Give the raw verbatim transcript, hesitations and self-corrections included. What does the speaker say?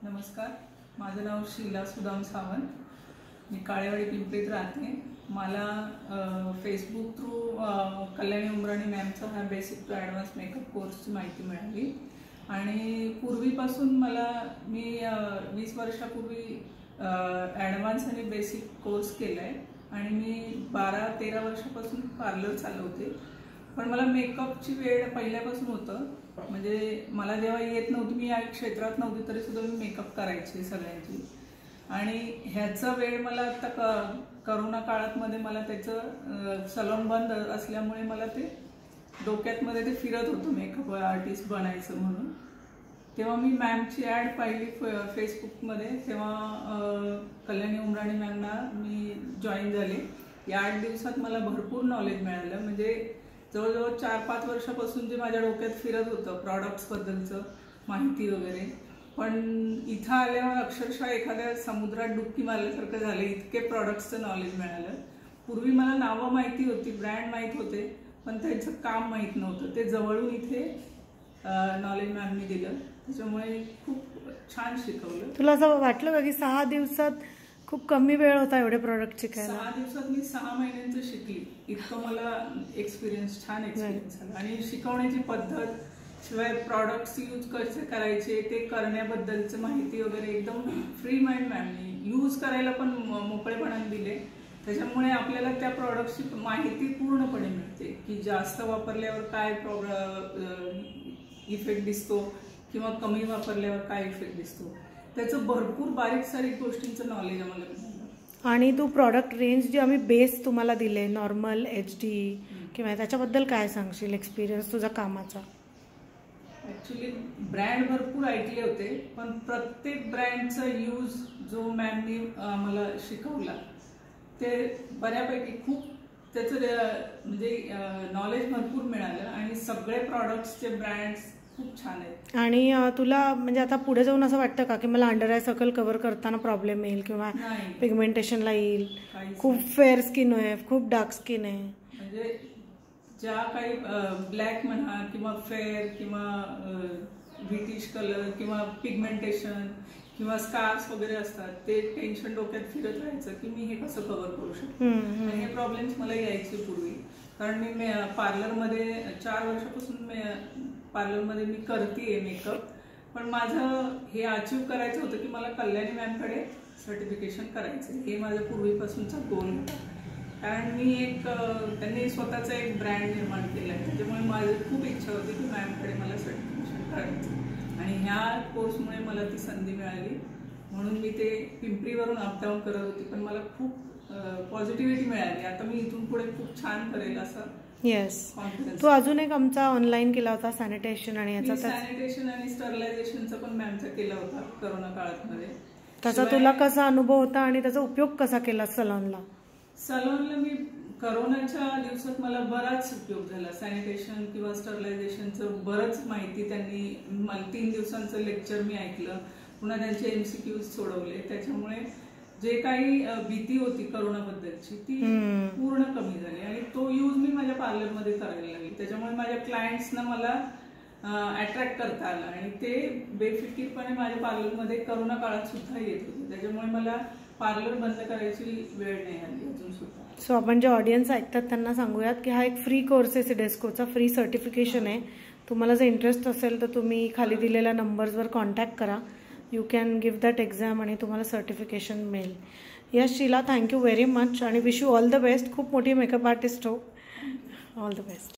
नमस्कार, माझं नाव शीला सुदाम सावंत. मी काळेवाडी पिंपरीत राहते. मला फेसबुक थ्रू कल्याणी उमराणी मॅमचा हा बेसिक टू ॲडव्हान्स मेकअप कोर्सची माहिती मिळाली आणि पूर्वीपासून मला मी वीस वर्षापूर्वी ॲडव्हान्स आणि बेसिक कोर्स केला आहे आणि मी बारा तेरा वर्षापासून पार्लर चालवते. पण मला मेकअपची वेळ पहिल्यापासून होतं. म्हणजे मला जेव्हा येत नव्हती, मी या क्षेत्रात नव्हती तरी सुद्धा मी मेकअप करायची सगळ्यांची. आणि ह्याचा वेळ मला आता क करोना काळात मध्ये मला त्याचं सलून बंद असल्यामुळे मला ते डोक्यात मध्ये ते फिरत होतं मेकअप आर्टिस्ट बनायचं म्हणून. तेव्हा मी मॅमची ॲड पाहिली फेसबुकमध्ये. तेव्हा कल्याणी उमराणी मॅमना मी जॉईन झाले. या आठ दिवसात मला भरपूर नॉलेज मिळालं. म्हणजे जवळजवळ चार पाच वर्षापासून जे माझ्या डोक्यात फिरत होतं प्रॉडक्ट्सबद्दलचं माहिती वगैरे, पण इथं आल्यावर अक्षरशः एखाद्या समुद्रात डुबकी मारल्यासारखं झालं. इतके प्रॉडक्ट्सचं नॉलेज मिळालं. पूर्वी मला नावं माहिती होती, ब्रँड माहीत होते, पण त्यांचं काम माहीत नव्हतं. ते जवळून इथे नॉलेज मॅमनी दिलं. त्याच्यामुळे खूप छान शिकवलं. तुला असं वाटलं का की सहा दिवसात खूप कमी वेळ होता एवढे प्रॉडक्ट शिकायला? सहा दिवसात मी सहा महिन्यांचं शिकली. इतकं मला एक्सपिरियन्स छान एक्सपिरियन्स झाला. आणि शिकवण्याची पद्धत, शिवाय प्रॉडक्ट्स यूज कसे करायचे ते करण्याबद्दलचं माहिती वगैरे एकदम फ्री माइंड मॅमनी यूज करायला पण मोकळेपणाने दिले. त्याच्यामुळे आपल्याला त्या प्रॉडक्टची माहिती पूर्णपणे मिळते की जास्त वापरल्यावर काय इफेक्ट दिसतो किंवा कमी वापरल्यावर काय इफेक्ट दिसतो. त्याचं भरपूर बारीक सारीक गोष्टींचं नॉलेज आम्हाला मिळालं. आणि तू प्रॉडक्ट रेंज जे आम्ही बेस तुम्हाला दिले नॉर्मल, एच डी किंवा त्याच्याबद्दल काय सांगशील एक्सपिरियन्स तुझा कामाचा? ॲक्च्युली ब्रँड भरपूर ऐकले होते, पण प्रत्येक ब्रँडचा यूज जो मॅमनी मला शिकवला ते बऱ्यापैकी खूप त्याचं म्हणजे नॉलेज भरपूर मिळालं. आणि सगळे प्रॉडक्ट्सचे ब्रँड्स खूप छान आहेत. आणि तुला म्हणजे आता पुढे जाऊन असं वाटतं का की मला अंडर आय सर्कल कव्हर करताना प्रॉब्लेम येईल किंवा पिगमेंटेशनला येईल? खूप फेअर स्किन आहे, खूप डार्क स्किन आहे. म्हणजे ज्या काही ब्लॅक म्हणा किंवा फेअर किंवा ब्रिटिश कलर किंवा पिगमेंटेशन किंवा स्कार्स वगैरे असतात, ते टेन्शन डोक्यात फिरत राहायचं की मी हे कसं कव्हर करू शकतो. हे प्रॉब्लेम्स मला यायचे पूर्वी. कारण मी पार्लरमध्ये चार वर्षापासून पार्लरमध्ये मी करतेय मेकअप. पण माझं हे अचीव करायचं होतं की मला कल्याणी मॅमकडे सर्टिफिकेशन करायचं. हे माझं पूर्वीपासूनचा गोल होता. कारण मी एक त्यांनी स्वतःचा एक ब्रँड निर्माण केला आहे. त्याच्यामुळे माझी खूप इच्छा होती की मॅमकडे मला सर्टिफिकेशन करायचं. आणि ह्या कोर्समुळे मला ती संधी मिळाली. म्हणून मी ते पिंपरीवरून अपडाऊन करत होती, पण मला खूप पॉझिटिव्हिटी मिळाली. आता मी इथून पुढे खूप छान करेल असं. येस. तू अजून एक आमचा ऑनलाईन केला होता सॅनिटेशन आणि याचा सॅनिटेशन आणि स्टरलायझेशनचा पण मॅमचा केला होता करोना काळात मध्ये. त्याचा तुला कसा अनुभव होता आणि त्याचा उपयोग कसा केला सलूनला? सलूनला मी करोनाच्या दिवसात मला बराच उपयोग झाला. सॅनिटेशन किंवा स्टरलायझेशनचं बरंच माहिती त्यांनी मला तीन दिवसांचं लेक्चर मी ऐकलं. पुन्हा त्यांचे एमसीक्यूज सोडवले. त्याच्यामुळे जे काही भीती होती करोनाबद्दलची ती पूर्ण कमी झाली. आणि तो यूज मी माझ्या पार्लरमध्ये करायला लागले. त्याच्यामुळे माझ्या क्लायंट्सना मला अट्रॅक्ट करता आलं आणि ते बेफिकीरपणे माझ्या पार्लरमध्ये करोना काळात सुद्धा येत होते. त्याच्यामुळे मला पार्लर बंद करायची वेळ नाही आली अजून सुद्धा. सो आपण जे ऑडियन्स ऐकतात त्यांना सांगूयात की हा एक फ्री कोर्स आहे, सिडेस्कोचा फ्री सर्टिफिकेशन आहे. तुम्हाला जर इंटरेस्ट असेल तर तुम्ही खाली दिलेल्या नंबर्सवर कॉन्टॅक्ट करा. You can give that exam आणि तुम्हाला सर्टिफिकेशन मिळेल. Yes Sheela, thank you very much आणि wish you all the best. खूप मोठी मेकअप आर्टिस्ट हो. All the best.